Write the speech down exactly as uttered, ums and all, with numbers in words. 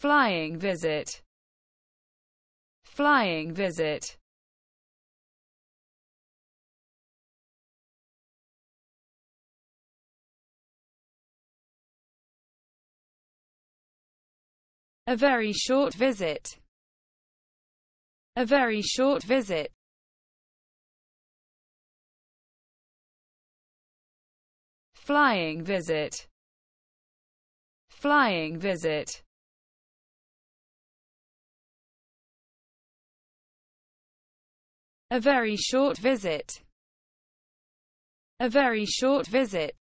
flying visit, flying visit. A very short visit, a very short visit. Flying visit, flying visit. A very short visit, a very short visit.